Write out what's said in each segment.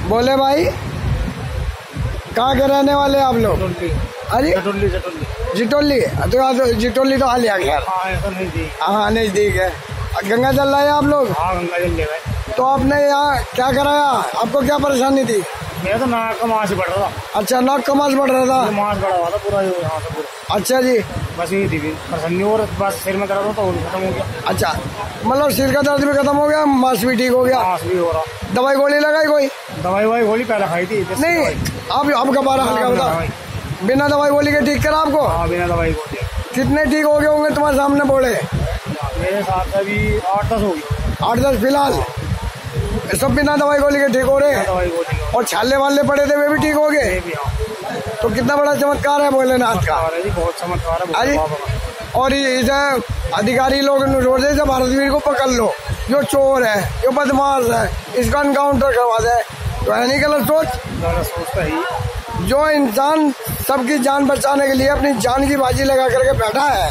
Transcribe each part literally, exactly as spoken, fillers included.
बोले भाई, कहाँ के रहने वाले आप लोग? अरे जटोली जटोली जिटोली, तो आज जिटोली तो हाल यार। हाँ नजदीक है। गंगा जल रहा है आप लोग? हाँ गंगा जल ले गए। तो आपने यहाँ क्या कराया? आपको क्या परेशानी थी? मेरा तो नाक का मांस बढ़ रहा था। अच्छा, नाक का मांस बढ़ रहा था। मांस बढ़ा हुआ था पूरा यहाँ से पूरा। अच्छा जी, बस यही थी परेशानी, और बस सिर में दर्द था तो खत्म हो गया। अच्छा, मतलब सिर का दर्द भी खत्म हो गया, मांस भी ठीक हो गया। मांस भी हो रहा। दवाई गोली लगाई कोई? दवाई वाई गोली पहले खाई थी। नहीं, आप आपका बारह हल्का बता, बिना दवाई गोली के ठीक करा आपको? हाँ बिना दवाई गोली। कितने ठीक हो गए होंगे तुम्हारे सामने बोले? मेरे साथ अभी आठ दस हो गई। आठ दस फिलहाल सब बिना दवाई गोली के ठीक हो रहे हैं। दवाई गोली और छाले वाले पड़े थे वे भी ठीक हो गए। तो कितना बड़ा चमत्कार है भोलेनाथ का। बहुत चमत्कार है। अरे और इसे अधिकारी लोग से भारतवीर को पकड़ लो, जो चोर है, जो बदमाश है, इसका एनकाउंटर करवा दे। तो है नहीं गलत सोच? सोचता ही जो इंसान सबकी जान बचाने के लिए अपनी जान की बाजी लगा करके बैठा है,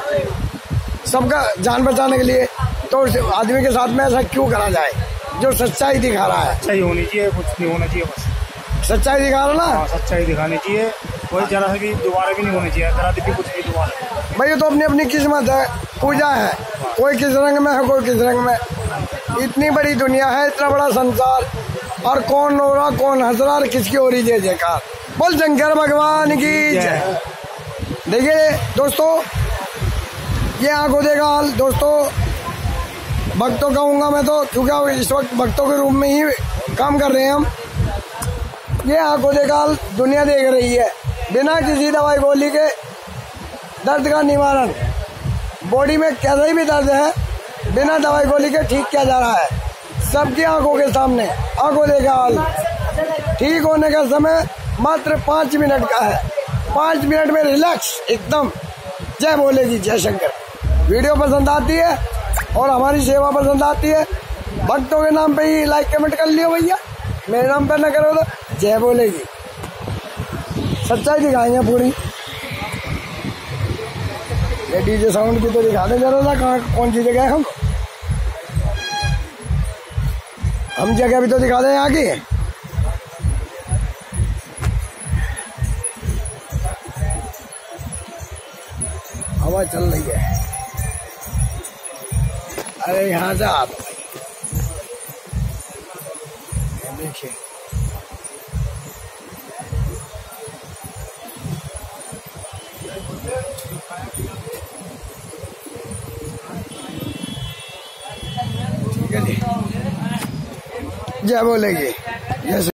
सबका जान बचाने के लिए, तो उस आदमी के साथ में ऐसा क्यों करा जाए जो सच्चाई दिखा रहा है? सच्चाई होनी चाहिए, कुछ नहीं होना चाहिए, बस सच्चाई दिखा रहा ना। सच्चाई दिखानी चाहिए, कोई जरा से भी दोबारा भी नहीं होनी चाहिए, जरा भी कुछ भी दोबारा। भाई तो अपनी अपनी किस्मत है, पूजा है, कोई किस रंग में है, कोई किस रंग में। इतनी बड़ी दुनिया है, इतना बड़ा संसार, और कौन रो रहा, कौन हंस रहा, और किसकी हो रही जय जयकार। बोल शंकर भगवान की जय। देखिए दोस्तों, ये आंखों देखा हाल दोस्तों, भक्तों कहूँगा मैं तो, क्योंकि इस वक्त भक्तों के रूप में ही काम कर रहे हैं हम। ये आंखों देखा हाल दुनिया देख रही है, बिना किसी दवाई गोली के दर्द का निवारण, बॉडी में कैसा ही भी दर्द है, बिना दवाई गोली के ठीक किया जा रहा है सबकी आंखों के सामने। आंखों देखा हाल, ठीक होने का समय मात्र पाँच मिनट का है। पाँच मिनट में रिलैक्स एकदम। जय भोले की जय शंकर। वीडियो पसंद आती है और हमारी सेवा पसंद आती है, भक्तों के नाम पे ही लाइक कमेंट कर लियो भैया, मेरे नाम पे ना करो तो। जय भोले की। सच्चाई दिखाएंगे पूरी। ये डीजे साउंड की तो दिखा दे जरा ना, कहाँ कौन सी जगह है। हम हम जगह भी तो दिखा दें यहाँ की। हवा चल रही है। अरे यहाँ से आप देखिए, ठीक है जी। जय बोलेगी।